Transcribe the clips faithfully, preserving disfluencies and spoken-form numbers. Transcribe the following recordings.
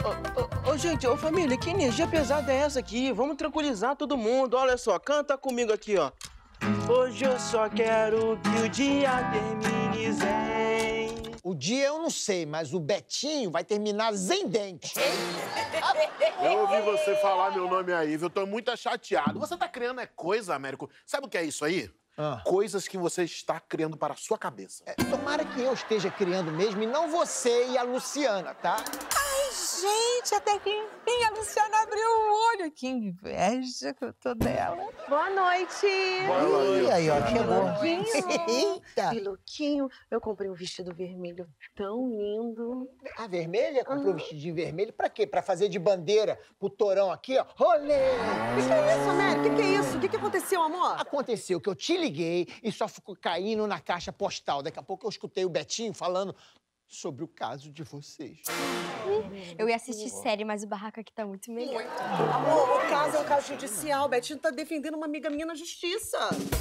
Ô, ô, ô, gente, ô família, que energia pesada é essa aqui? Vamos tranquilizar todo mundo. Olha só, canta comigo aqui, ó. Hoje eu só quero que o dia termine zen. O dia eu não sei, mas o Betinho vai terminar zendente. Eu ouvi você falar meu nome aí, viu? Eu tô muito chateado. Você tá criando é coisa, Américo. Sabe o que é isso aí? Ah. Coisas que você está criando para a sua cabeça. É, tomara que eu esteja criando mesmo e não você e a Luciana, tá? Ai, gente, até que enfim a Luciana abriu o olho. Que inveja que eu tô dela. Boa noite! Boa noite. E aí, ó, chegou. Eita! Piloquinho, eu comprei um vestido vermelho tão lindo. A vermelha? Comprou um vestidinho vermelho pra quê? Pra fazer de bandeira pro torão aqui, ó. Rolê! O que, que é isso, Mary? O que, que é isso? O que, que aconteceu, amor? Aconteceu que eu te liguei e só ficou caindo na caixa postal. Daqui a pouco eu escutei o Betinho falando sobre o caso de vocês. Eu ia assistir série, mas o barraco aqui tá muito melhor. Amor, o caso é um caso judicial. O Betinho tá defendendo uma amiga minha na justiça.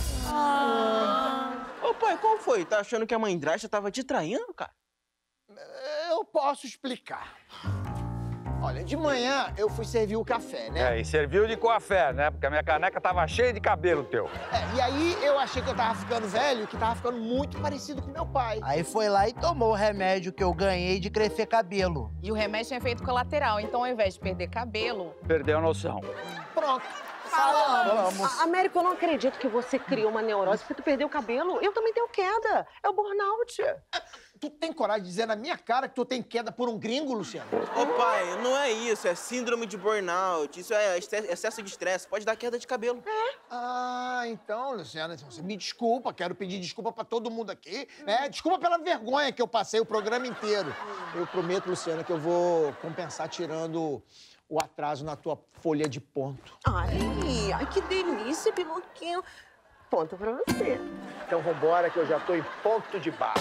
Ah. Ô, pai, qual foi? Tá achando que a mãe Drástica tava te traindo, cara? Eu posso explicar. Olha, de manhã eu fui servir o café, né? É, e serviu de coafé, né? Porque a minha caneca tava cheia de cabelo teu. É, e aí eu achei que eu tava ficando velho, que tava ficando muito parecido com meu pai. Aí foi lá e tomou o remédio que eu ganhei de crescer cabelo. E o remédio tem efeito colateral, então ao invés de perder cabelo... Perdeu a noção. Pronto. Falamos. A- Américo, eu não acredito que você criou uma neurose porque tu perdeu o cabelo. Eu também tenho queda. É o burnout. Tu tem coragem de dizer na minha cara que tu tem queda por um gringo, Luciano? Ô, pai, não é isso. É síndrome de burnout. Isso é estre- excesso de estresse. Pode dar queda de cabelo. Ah, então, Luciana, você me desculpa, quero pedir desculpa pra todo mundo aqui, né? Desculpa pela vergonha que eu passei o programa inteiro. Eu prometo, Luciana, que eu vou compensar tirando o atraso na tua folha de ponto. Ai, ai, que delícia, Piloquinho. Ponto pra você. Então vambora, que eu já tô em ponto de barra.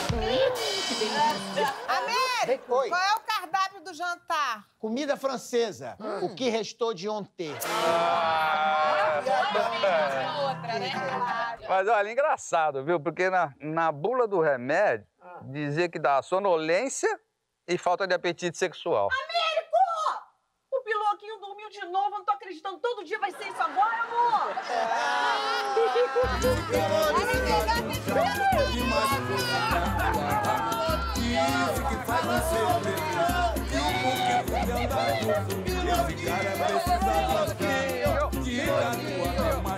Américo, Oi. qual é o cardápio do jantar? Comida francesa, o que restou de ontem. Outra, né? Mas olha, engraçado, viu? Porque na, na bula do remédio, dizia que dá sonolência e falta de apetite sexual. O Piloquinho dormiu de novo. Eu não tô acreditando. Todo dia vai ser isso agora, amor. Isso que faz você lembrar que o porquê foi andar junto. Esse cara precisa gostar. Tira a tua